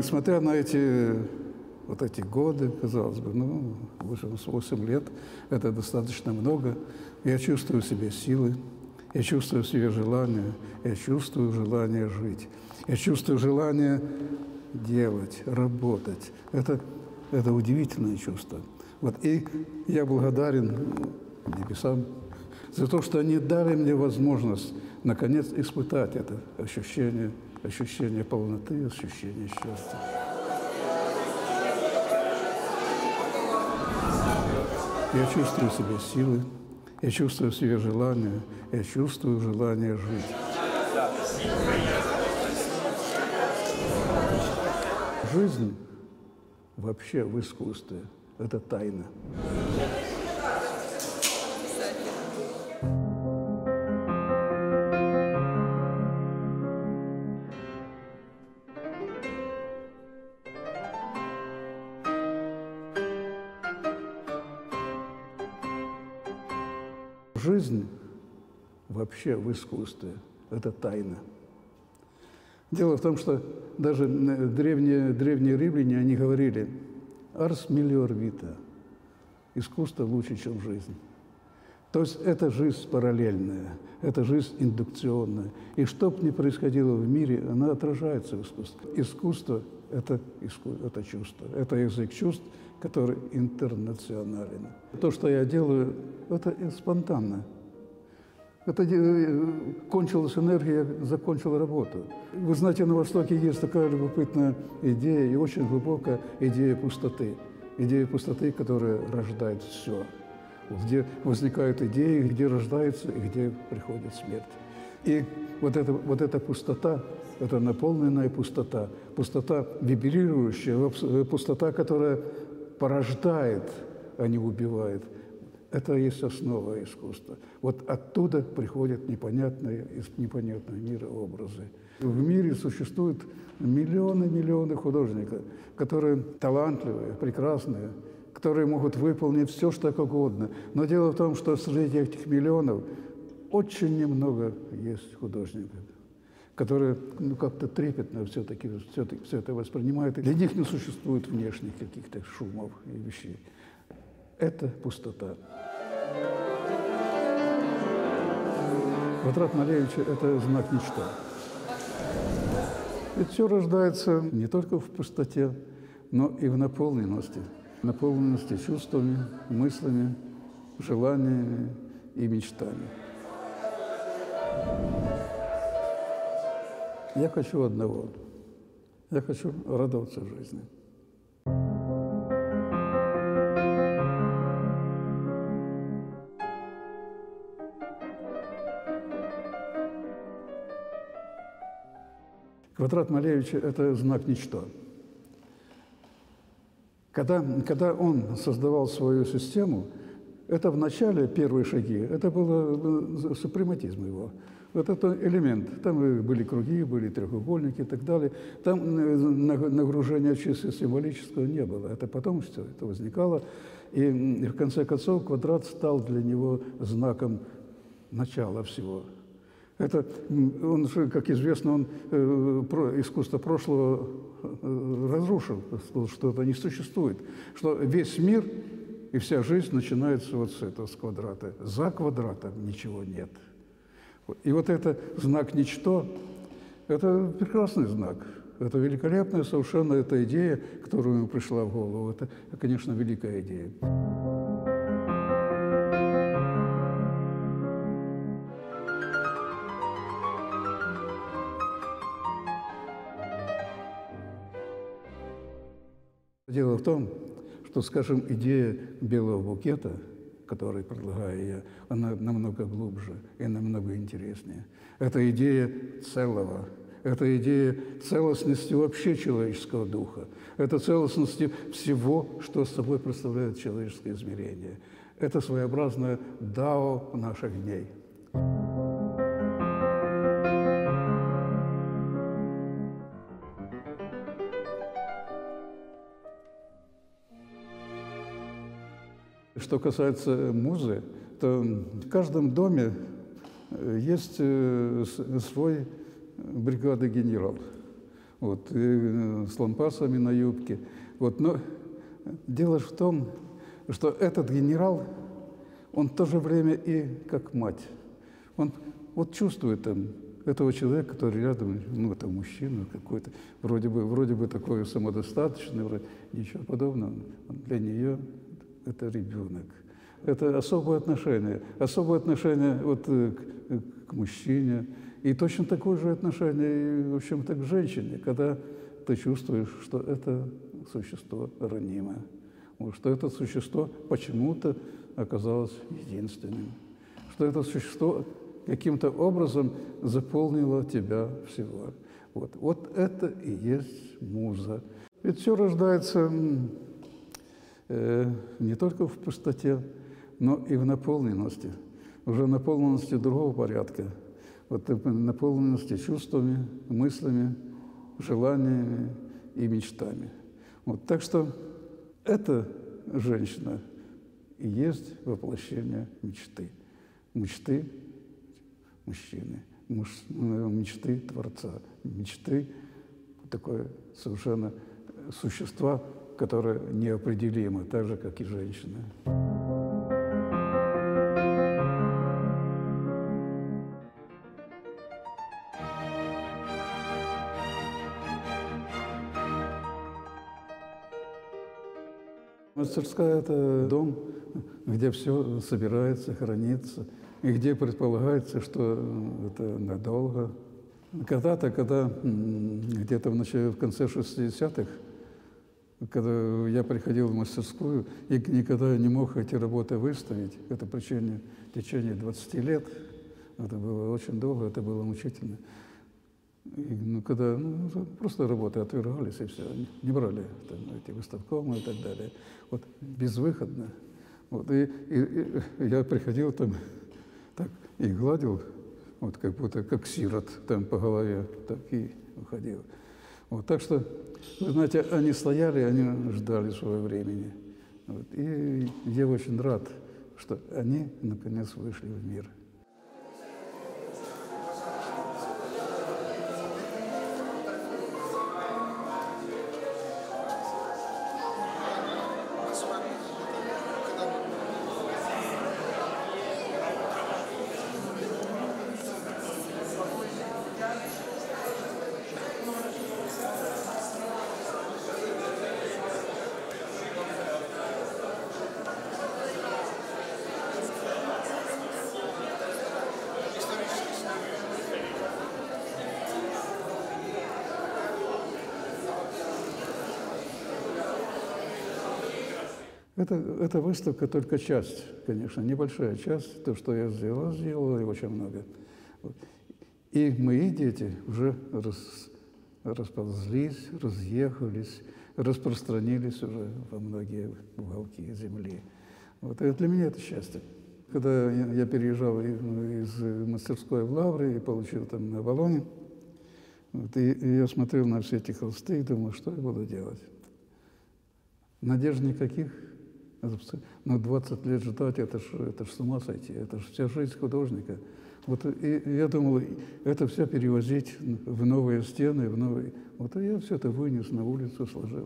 несмотря на эти годы, казалось бы, 8 лет – это достаточно много, я чувствую в себе силы, я чувствую в себе желание, я чувствую желание жить, я чувствую желание делать, работать. Это удивительное чувство. И я благодарен небесам за то, что они дали мне возможность, наконец, испытать это ощущение полноты, ощущение счастья. Я чувствую в себе силы, я чувствую в себе желание, я чувствую желание жить. Жизнь вообще в искусстве – это тайна. Жизнь вообще в искусстве – это тайна. Дело в том, что даже древние римляне, они говорили «ars melior vita» – искусство лучше, чем жизнь. То есть это жизнь параллельная, это жизнь индукционная. И что бы ни происходило в мире, она отражается в искусстве. Искусство – это чувство, это язык чувств, который интернационален. То, что я делаю, это спонтанно. Это кончилась энергия, закончил работу. Вы знаете, на Востоке есть такая любопытная идея и очень глубокая идея пустоты. Идея пустоты, которая рождает все. Где возникают идеи, где рождается и где приходит смерть. И вот эта пустота, это наполненная пустота, пустота вибрирующая, пустота, которая порождает, а не убивает. Это и есть основа искусства. Вот оттуда приходят непонятные из непонятного мира образы. В мире существуют миллионы художников, которые талантливые, прекрасные, которые могут выполнить все, что угодно. Но дело в том, что среди этих миллионов очень немного есть художников, которые как-то трепетно все-таки все это воспринимают. Для них не существует внешних каких-то шумов и вещей. Это пустота. Квадрат Малевича – это знак ничто. Ведь все рождается не только в пустоте, но и в наполненности. Наполненности чувствами, мыслями, желаниями и мечтами. Я хочу одного. Я хочу радоваться жизни. Квадрат Малевича – это знак ничто. Когда он создавал свою систему, это в начале, первые шаги, это был супрематизм его. Вот это элемент. Там были круги, были треугольники и так далее. Там нагружения чисто символического не было. Это потом все это возникало. И в конце концов квадрат стал для него знаком начала всего. Как известно, он искусство прошлого разрушил, что это не существует, что весь мир и вся жизнь начинается вот с этого, с квадрата. За квадратом ничего нет. И вот это знак «ничто» – это прекрасный знак. Это великолепная совершенно эта идея, которая ему пришла в голову. Это, конечно, великая идея. Дело в том, что, скажем, идея белого букета, который предлагаю я, она намного глубже и намного интереснее. Это идея целого, это идея целостности вообще человеческого духа, это целостности всего, что собой представляет человеческое измерение. Это своеобразное дао наших дней. Что касается музы, то в каждом доме есть свой бригадный генерал. вот, и с лампасами на юбке. Вот, но дело в том, что этот генерал, он в то же время и как мать. Он вот чувствует там этого человека, который рядом, ну, это мужчина какой-то, вроде бы такой самодостаточный, вроде, ничего подобного. Для нее это ребенок. Это особое отношение вот к мужчине. И точно такое же отношение, в общем-то, к женщине, когда ты чувствуешь, что это существо ранимое, что это существо почему-то оказалось единственным, что это существо каким-то образом заполнило тебя всего. Вот это и есть муза. Ведь все рождается не только в пустоте, но и в наполненности, уже наполненности другого порядка, вот наполненности чувствами, мыслями, желаниями и мечтами. Вот, так что эта женщина и есть воплощение мечты. Мечты мужчины, мечты Творца, мечты такое совершенно существа, которое неопределимо, так же, как и женщина. Мастерская – это дом, где все собирается, хранится, и где предполагается, что это надолго. Когда-то, когда где-то в конце 60-х, когда я приходил в мастерскую и никогда не мог эти работы выставить, это в течение 20 лет, это было очень долго, это было мучительно. И, когда просто работы отвергались, и все, не брали там, эти выставкомы и так далее. Вот безвыходно. Вот, и я приходил там так, и гладил, вот как будто как сирот там по голове, так и уходил. Вот, так что, вы знаете, они стояли, они ждали своего времени. Вот, и я очень рад, что они наконец вышли в мир. Эта выставка только часть, конечно, небольшая часть. То, что я сделала и очень много. Вот. И мои дети уже расползлись, разъехались, распространились уже во многие уголки земли. Вот. И для меня это счастье. Когда я переезжал из мастерской в Лавры и получил там на Авалоне, вот, и я смотрел на все эти холсты и думал, что я буду делать. Надежд никаких. Но 20 лет ждать, это ж с ума сойти, это ж вся жизнь художника. Вот, и я думал, это все перевозить в новые стены, в новые... Вот, и я все это вынес на улицу, сложил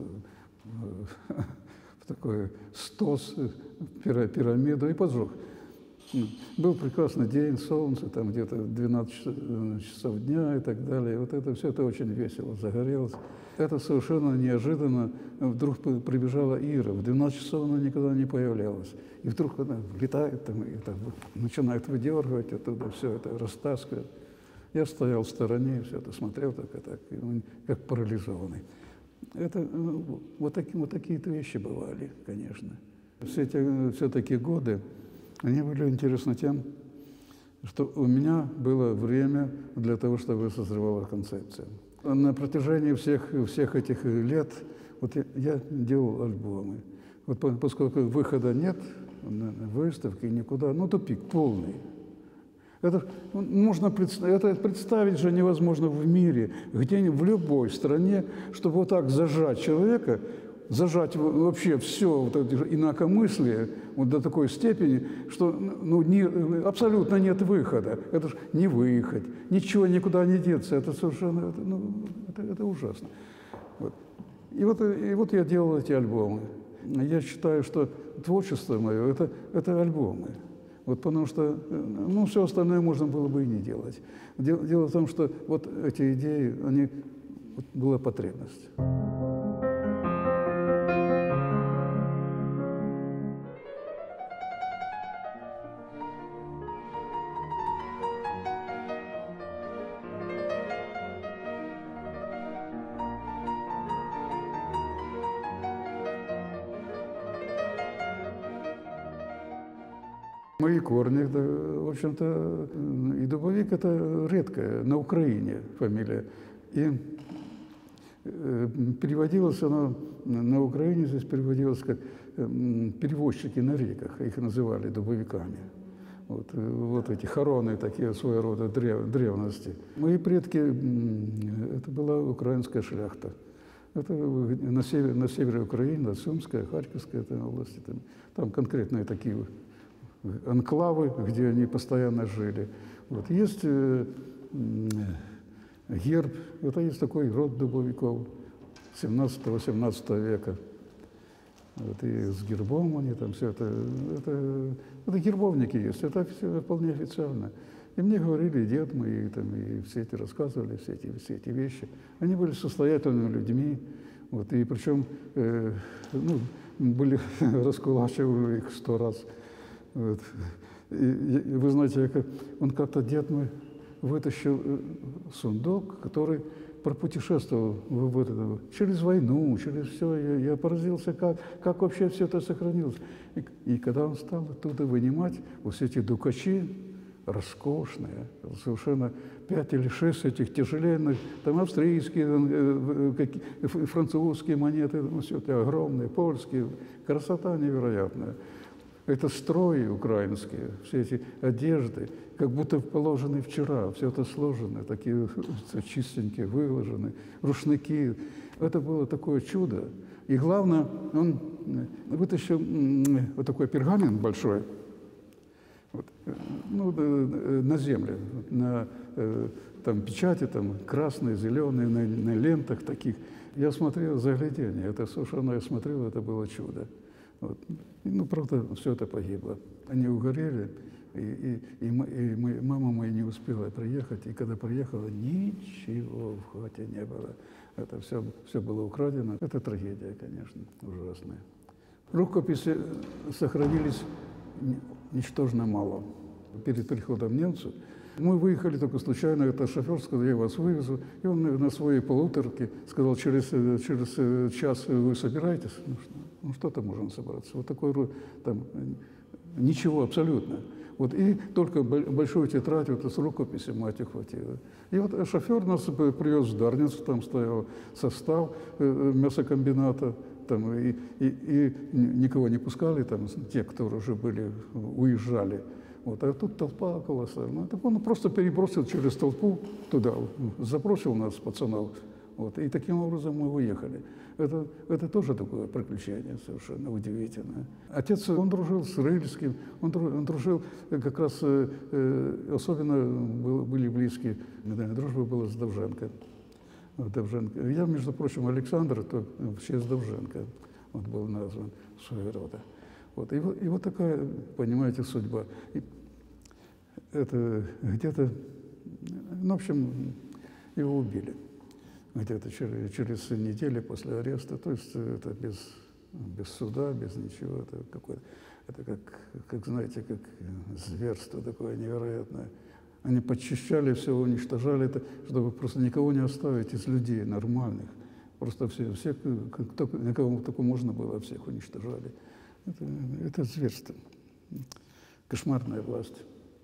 в такой стос, пирамиду и поджег. Был прекрасный день, солнце, там где-то 12 часов дня и так далее. Вот это все это очень весело загорелось. Это совершенно неожиданно. Вдруг прибежала Ира. В 12 часов она никогда не появлялась. И вдруг она влетает там, и так, начинает выдергивать оттуда, все это растаскивает. Я стоял в стороне, все это смотрел так, как парализованный. Это, вот такие-то вещи бывали, конечно. Все такие годы, они были интересны тем, что у меня было время для того, чтобы созревала концепция. На протяжении всех этих лет вот я делал альбомы. Вот поскольку выхода нет на выставке никуда, тупик полный. Это представить же невозможно в мире, где-нибудь в любой стране, чтобы вот так зажать человека, зажать вообще все вот это инакомыслие вот до такой степени, что ну, абсолютно нет выхода. Это же не выход, ничего никуда не деться. Это совершенно это ужасно. Вот. И вот я делал эти альбомы. Я считаю, что творчество мое это альбомы. Вот потому что ну, все остальное можно было бы и не делать. Дело в том, что вот эти идеи, вот была потребность. Мои корни, это, в общем-то, и Дубовик – это редкая на Украине фамилия. И переводилось оно на Украине, здесь переводилось как перевозчики на реках, их называли дубовиками. Вот эти хороны такие своего рода древности. Мои предки – это была украинская шляхта. Это на севере Украины, Сумская, Харьковская области. Там конкретные такие анклавы, где они постоянно жили. Вот. Есть герб, это есть такой род дубовиков 17-18 века. Вот. И с гербом они там все это гербовники есть, это все вполне официально. И мне говорили, и дед мой, и все эти рассказывали, все эти вещи. Они были состоятельными людьми, вот, и причем были раскулачивали их 100 раз. Вот. И вы знаете, он как-то, дед мой, вытащил сундук, который пропутешествовал через войну, через все. Я поразился, как вообще все это сохранилось. И когда он стал оттуда вынимать, вот все эти дукачи, роскошные, совершенно 5 или 6 этих тяжеленных, там австрийские, французские монеты, все это огромные, польские, красота невероятная. Это строи украинские, все эти одежды, как будто положены вчера, все это сложено, такие чистенькие, выложены, рушники. Это было такое чудо. И главное, он вытащил вот такой пергамент большой, на земле, на там, печати, там, красные, зеленые, на лентах таких. Я смотрел заглядение, это совершенно, я смотрел, это было чудо. Вот. Правда, все это погибло. Они угорели, и мама моя не успела приехать, и когда приехала, ничего в хате не было. Это все было украдено. Это трагедия, конечно, ужасная. Рукописи сохранились ничтожно мало. Перед приходом немцев мы выехали только случайно, это шофер сказал, я вас вывезу, и он на своей полуторке сказал, через час вы собираетесь? Ну что-то можем собраться. Вот такой там ничего абсолютно. Вот, и только большую тетрадь вот, с рукописью мать хватило. И вот шофер нас привез в Дарницу, там стоял состав мясокомбината, там, и никого не пускали, там, те, кто уже уезжали. Вот, а тут толпа колоссальная. Так он просто перебросил через толпу туда, забросил нас, пацанов. Вот, и таким образом мы уехали. Это тоже такое приключение совершенно удивительное. Отец, он дружил с Рыльским, он дружил как раз, особенно были близкие, дружба была с Довженко. Я, между прочим, Александр, то в честь Довженко был назван своего рода. Вот, и вот такая, понимаете, судьба. И это где-то, в общем, его убили. Где-то через неделю после ареста, то есть это без суда, без ничего. Это как, знаете, как зверство такое невероятное. Они подчищали все, уничтожали это, чтобы просто никого не оставить из людей нормальных. Просто все на кого только можно было, всех уничтожали. Это зверство. Кошмарная власть.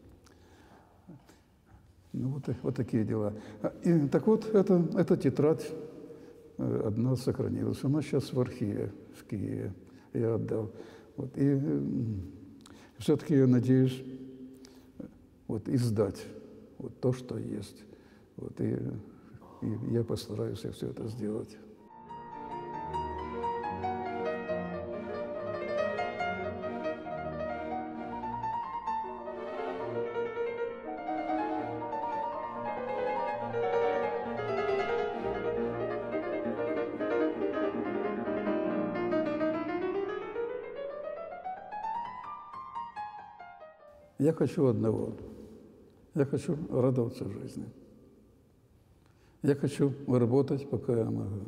Вот такие дела. Так вот, эта тетрадь одна сохранилась. Она сейчас в архиве в Киеве. Я отдал. Вот. И все-таки я надеюсь издать то, что есть. Вот. И я постараюсь все это сделать. Я хочу одного. Я хочу радоваться жизни. Я хочу работать, пока я могу.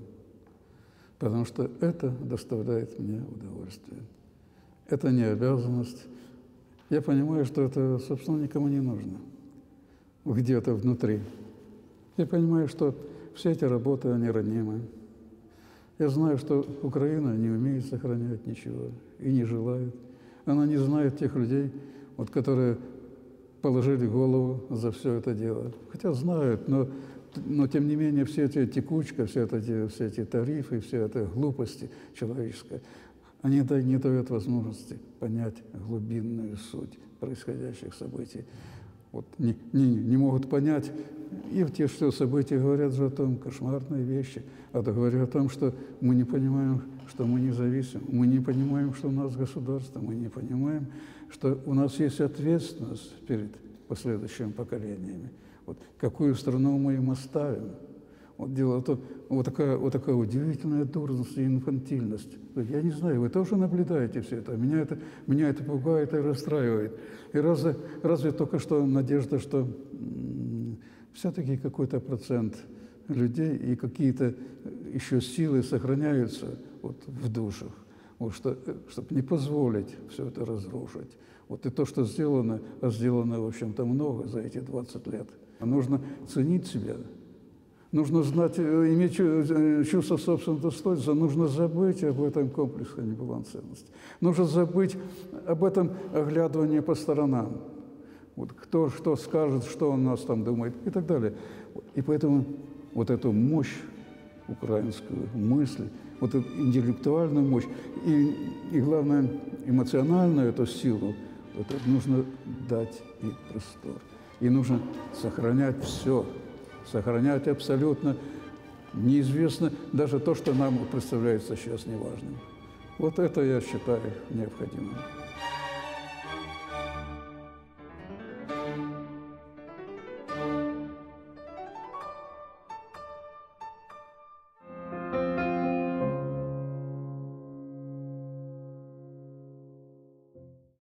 Потому что это доставляет мне удовольствие. Это не обязанность. Я понимаю, что это, собственно, никому не нужно. Где-то внутри. Я понимаю, что все эти работы, они ранимы. Я знаю, что Украина не умеет сохранять ничего и не желает. Она не знает тех людей, вот, которые положили голову за все это дело. Хотя знают, но тем не менее все эти текучка, все эти тарифы, все это глупости человеческие, они не дают возможности понять глубинную суть происходящих событий. Вот, не могут понять, и в те что события говорят же о том, кошмарные вещи, говорят о том, что мы не понимаем, что мы независимы, мы не понимаем, что у нас государство, мы не понимаем, что у нас есть ответственность перед последующими поколениями. Вот, какую страну мы им оставим? Вот дело в том, вот такая удивительная дурность и инфантильность. Я не знаю, вы тоже наблюдаете все это. Меня это пугает и расстраивает. И разве только что надежда, что все-таки какой-то процент людей и какие-то еще силы сохраняются вот в душах, вот, чтобы не позволить все это разрушить. Вот и то, что сделано, а сделано, в общем-то, много за эти 20 лет. Нужно ценить себя. Нужно знать, иметь чувство собственного достоинства, нужно забыть об этом комплексе неполноценности. Нужно забыть об этом оглядывании по сторонам. Вот кто что скажет, что он нас там думает и так далее. И поэтому вот эту мощь украинскую мысль, вот эту интеллектуальную мощь и главное, эмоциональную эту силу, это нужно дать ей простор. И нужно сохранять все. Сохранять абсолютно неизвестно даже то, что нам представляется сейчас неважным. Вот это я считаю необходимым.